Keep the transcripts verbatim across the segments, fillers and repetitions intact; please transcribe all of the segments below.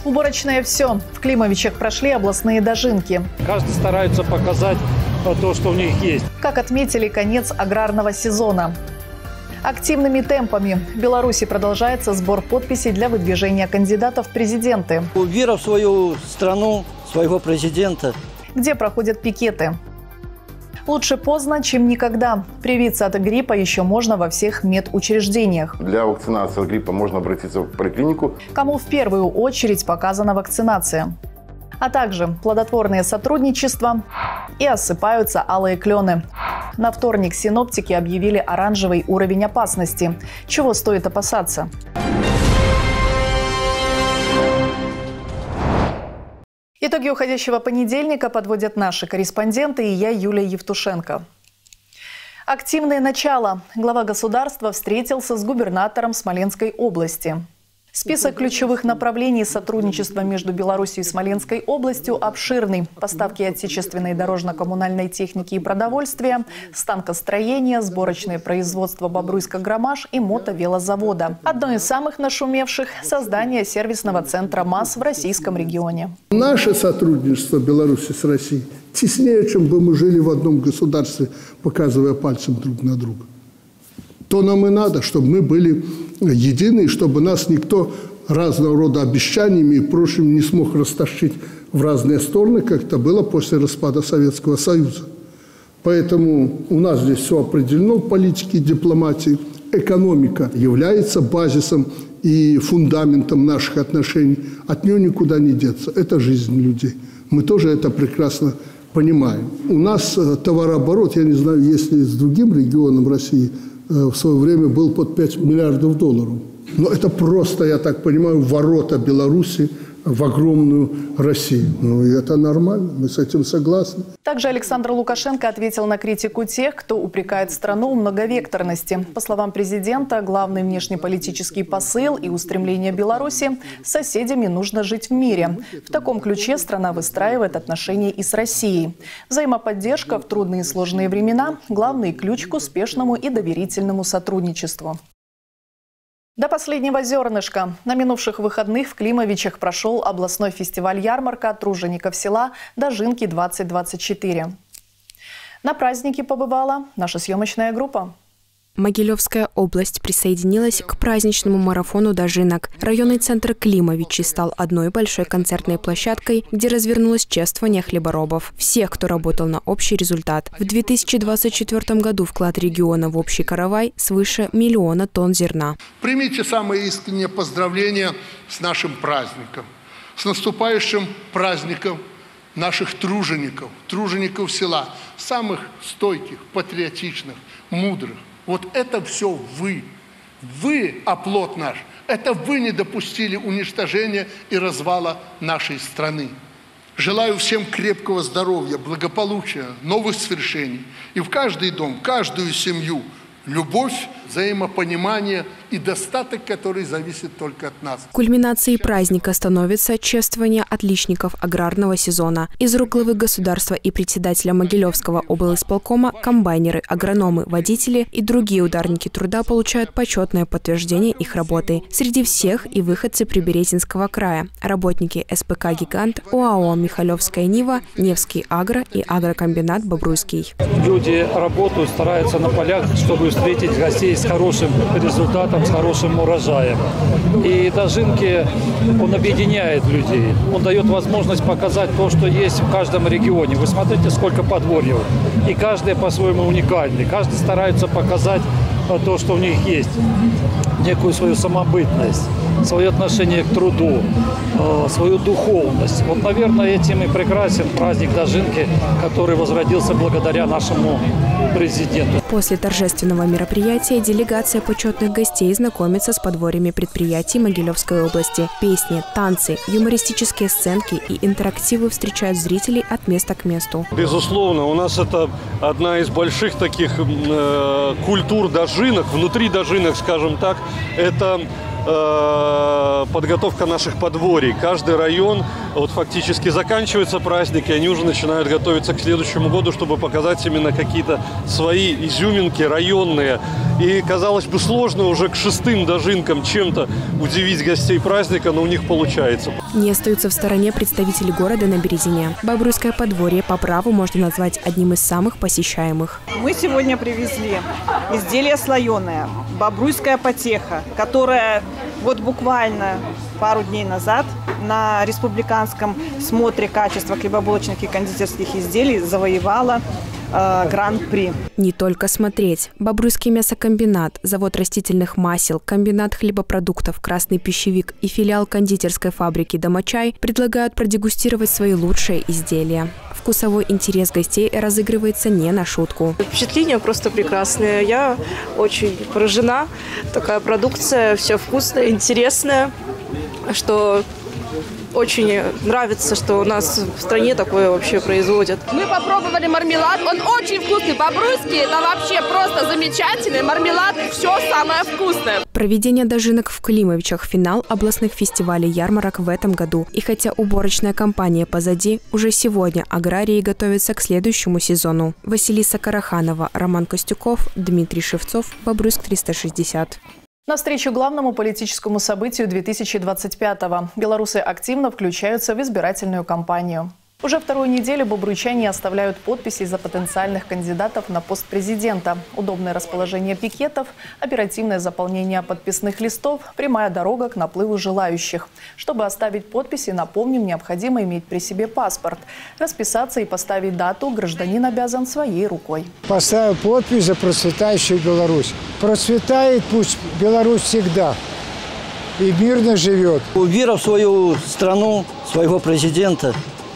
Уборочное все. В Климовичах прошли областные дожинки. Каждый старается показать то, что у них есть. Как отметили конец аграрного сезона. Активными темпами в Беларуси продолжается сбор подписей для выдвижения кандидатов в президенты. Вера в свою страну, своего президента. Где проходят пикеты. Лучше поздно, чем никогда. Привиться от гриппа еще можно во всех медучреждениях. Для вакцинации от гриппа можно обратиться в поликлинику. Кому в первую очередь показана вакцинация. А также плодотворное сотрудничество и осыпаются алые клены. На вторник синоптики объявили оранжевый уровень опасности. Чего стоит опасаться? Итоги уходящего понедельника подводят наши корреспонденты и я, Юлия Евтушенко. Активное начало. Глава государства встретился с губернатором Смоленской области. Список ключевых направлений сотрудничества между Беларусью и Смоленской областью обширный. Поставки отечественной дорожно-коммунальной техники и продовольствия, станкостроение, сборочное производство Бобруйска-Громаш и мотовелозавода. Одно из самых нашумевших – создание сервисного центра МАЗ в российском регионе. Наше сотрудничество Беларуси с Россией теснее, чем бы мы жили в одном государстве, показывая пальцем друг на друга. То нам и надо, чтобы мы были едины, чтобы нас никто разного рода обещаниями и прочим не смог растащить в разные стороны, как это было после распада Советского Союза. Поэтому у нас здесь все определено в политике и дипломатии. Экономика является базисом и фундаментом наших отношений. От нее никуда не деться. Это жизнь людей. Мы тоже это прекрасно понимаем. У нас товарооборот, я не знаю, если с другим регионом России, в свое время был под пять миллиардов долларов. Но это просто, я так понимаю, ворота Беларуси в огромную Россию. Ну и это нормально, мы с этим согласны. Также Александр Лукашенко ответил на критику тех, кто упрекает страну в многовекторности. По словам президента, главный внешнеполитический посыл и устремление Беларуси – с соседями нужно жить в мире. В таком ключе страна выстраивает отношения и с Россией. Взаимоподдержка в трудные и сложные времена – главный ключ к успешному и доверительному сотрудничеству. До последнего зернышка. На минувших выходных в Климовичах прошел областной фестиваль-ярмарка тружеников села «Дожинки-двадцать двадцать четыре». На празднике побывала наша съемочная группа. Могилевская область присоединилась к праздничному марафону дожинок. Районный центр Климовичи стал одной большой концертной площадкой, где развернулось чествование хлеборобов. Всех, кто работал на общий результат. В две тысячи двадцать четвёртом году вклад региона в общий каравай свыше миллиона тонн зерна. Примите самые искренние поздравления с нашим праздником. С наступающим праздником наших тружеников, тружеников села. Самых стойких, патриотичных, мудрых. Вот это все вы. Вы, оплот наш, это вы не допустили уничтожения и развала нашей страны. Желаю всем крепкого здоровья, благополучия, новых свершений. И в каждый дом, каждую семью любовь, взаимопонимание и достаток, который зависит только от нас. Кульминацией праздника становится чествование отличников аграрного сезона. Из рук главы государства и председателя Могилевского облисполкома комбайнеры, агрономы, водители и другие ударники труда получают почетное подтверждение их работы. Среди всех и выходцы Приберезинского края, работники эс пэ ка «Гигант», ОАО «Михалевская Нива», Невский агро и агрокомбинат «Бобруйский». Люди работают, стараются на полях, чтобы встретить гостей с хорошим результатом, с хорошим урожаем. И дожинки, он объединяет людей. Он дает возможность показать то, что есть в каждом регионе. Вы смотрите, сколько подворьев. И каждый по-своему уникальный. Каждый старается показать то, что у них есть. Некую свою самобытность, свое отношение к труду, свою духовность. Вот, наверное, этим и прекрасен праздник дожинки, который возродился благодаря нашему президенту. После торжественного мероприятия делегация почетных гостей знакомится с подворьями предприятий Могилевской области. Песни, танцы, юмористические сценки и интерактивы встречают зрителей от места к месту. Безусловно, у нас это одна из больших таких э, культур дожинок. Внутри дожинок, скажем так, это э, подготовка наших подворий. Каждый район, вот фактически заканчивается праздник, и они уже начинают готовиться к следующему году, чтобы показать именно какие-то свои изюминки районные. И, казалось бы, сложно уже к шестым дожинкам чем-то удивить гостей праздника, но у них получается. Не остаются в стороне представители города на Березине. Бобруйское подворье по праву можно назвать одним из самых посещаемых. Мы сегодня привезли изделие слоеное, бобруйская потеха, которая вот буквально пару дней назад на республиканском смотре качества хлебобулочных и кондитерских изделий завоевала э, гран-при. Не только смотреть. Бобруйский мясокомбинат, завод растительных масел, комбинат хлебопродуктов «Красный пищевик» и филиал кондитерской фабрики «Домочай» предлагают продегустировать свои лучшие изделия. Вкусовой интерес гостей разыгрывается не на шутку. Впечатления просто прекрасные. Я очень поражена. Такая продукция, все вкусное, интересное, что очень нравится, что у нас в стране такое вообще производят. Мы попробовали мармелад, он очень вкусный. Бобруйский, это вообще просто замечательный мармелад, все самое вкусное. Проведение дожинок в Климовичах – финал областных фестивалей ярмарок в этом году. И хотя уборочная кампания позади, уже сегодня аграрии готовятся к следующему сезону. Василиса Караханова, Роман Костюков, Дмитрий Шевцов, Бобруйск триста шестьдесят. Навстречу главному политическому событию две тысячи двадцать пятого белорусы активно включаются в избирательную кампанию. Уже вторую неделю бобруйчане оставляют подписи за потенциальных кандидатов на пост президента. Удобное расположение пикетов, оперативное заполнение подписных листов, прямая дорога к наплыву желающих. Чтобы оставить подписи, напомним, необходимо иметь при себе паспорт. Расписаться и поставить дату гражданин обязан своей рукой. Поставил подпись за процветающую Беларусь. Процветает пусть Беларусь всегда и мирно живет. Вера в свою страну, своего президента.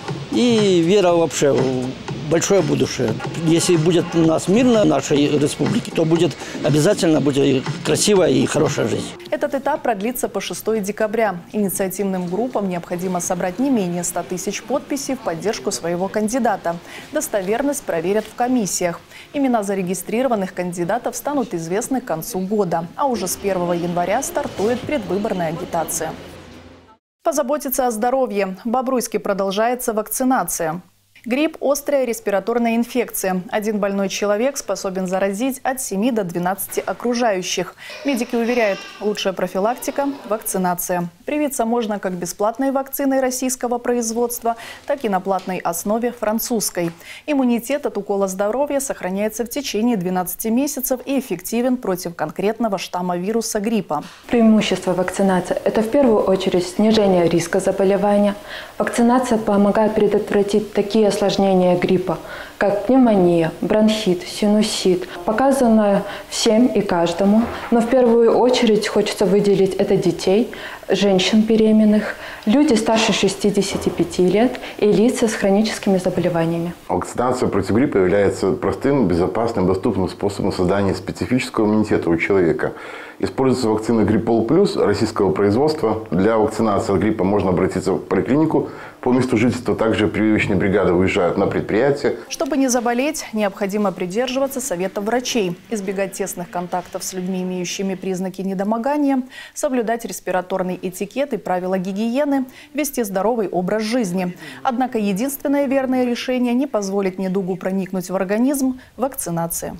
И вера вообще в большое будущее. Если будет у нас мирно в нашей республике, то будет обязательно будет красивая и хорошая жизнь. Этот этап продлится по шестого декабря. Инициативным группам необходимо собрать не менее ста тысяч подписей в поддержку своего кандидата. Достоверность проверят в комиссиях. Имена зарегистрированных кандидатов станут известны к концу года. А уже с первого января стартует предвыборная агитация. Позаботиться о здоровье. В Бобруйске продолжается вакцинация. Грипп – острая респираторная инфекция. Один больной человек способен заразить от семи до двенадцати окружающих. Медики уверяют, лучшая профилактика – вакцинация. Привиться можно как бесплатной вакциной российского производства, так и на платной основе французской. Иммунитет от укола здоровья сохраняется в течение двенадцати месяцев и эффективен против конкретного штамма вируса гриппа. Преимущество вакцинации – это в первую очередь снижение риска заболевания. Вакцинация помогает предотвратить такие осложнения гриппа, как пневмония, бронхит, синусит. Показано всем и каждому, но в первую очередь хочется выделить это детей, женщин беременных, люди старше шестидесяти пяти лет и лица с хроническими заболеваниями. Вакцинация против гриппа является простым, безопасным, доступным способом создания специфического иммунитета у человека. Используется вакцина Гриппол Плюс российского производства. Для вакцинации от гриппа можно обратиться в поликлинику. По месту жительства также прививочные бригады выезжают на предприятие. Чтобы не заболеть, необходимо придерживаться советов врачей, избегать тесных контактов с людьми, имеющими признаки недомогания, соблюдать респираторный этикет и правила гигиены, вести здоровый образ жизни. Однако единственное верное решение – не позволить недугу проникнуть в организм – вакцинация.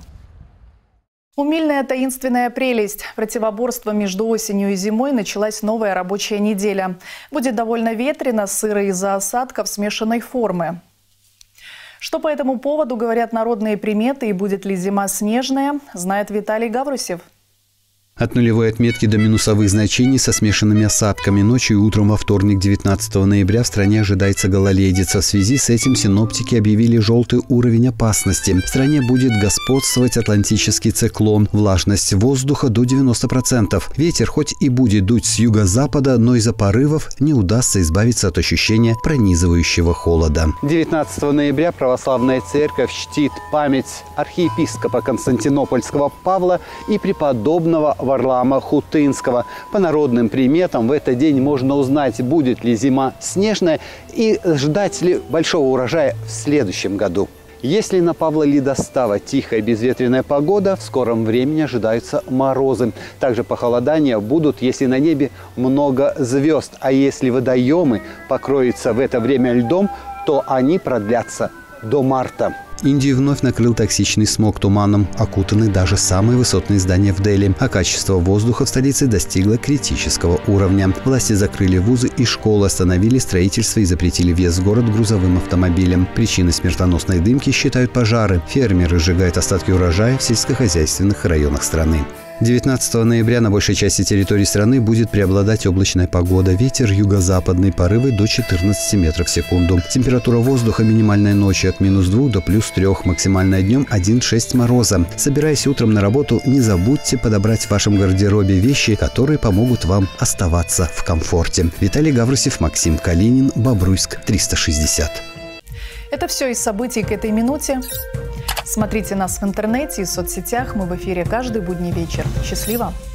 Умильная таинственная прелесть. Противоборство между осенью и зимой началась новая рабочая неделя. Будет довольно ветрено, сыро из-за осадков смешанной формы. Что по этому поводу говорят народные приметы и будет ли зима снежная, знает Виталий Гаврусев. От нулевой отметки до минусовых значений со смешанными осадками. Ночью и утром во вторник, девятнадцатого ноября, в стране ожидается гололедица. В связи с этим синоптики объявили желтый уровень опасности. В стране будет господствовать атлантический циклон. Влажность воздуха до девяноста процентов. Ветер хоть и будет дуть с юго-запада, но из-за порывов не удастся избавиться от ощущения пронизывающего холода. девятнадцатого ноября православная церковь чтит память архиепископа Константинопольского Павла и преподобного Варлаама Хутынского. По народным приметам в этот день можно узнать, будет ли зима снежная и ждать ли большого урожая в следующем году. Если на Павла Ледостава тихая безветренная погода, в скором времени ожидаются морозы. Также похолодания будут, если на небе много звезд. А если водоемы покроются в это время льдом, то они продлятся до марта. Индию вновь накрыл токсичный смог туманом. Окутаны даже самые высотные здания в Дели. А качество воздуха в столице достигло критического уровня. Власти закрыли вузы и школы, остановили строительство и запретили въезд в город грузовым автомобилям. Причиной смертоносной дымки считают пожары. Фермеры сжигают остатки урожая в сельскохозяйственных районах страны. девятнадцатого ноября на большей части территории страны будет преобладать облачная погода. Ветер юго-западный, порывы до четырнадцати метров в секунду. Температура воздуха минимальной ночью от минус двух до плюс трех, максимальная днем один-шесть мороза. Собираясь утром на работу, не забудьте подобрать в вашем гардеробе вещи, которые помогут вам оставаться в комфорте. Виталий Гавросев, Максим Калинин, Бобруйск, триста шестьдесят. Это все из событий к этой минуте. Смотрите нас в интернете и соцсетях. Мы в эфире каждый будний вечер. Счастливо!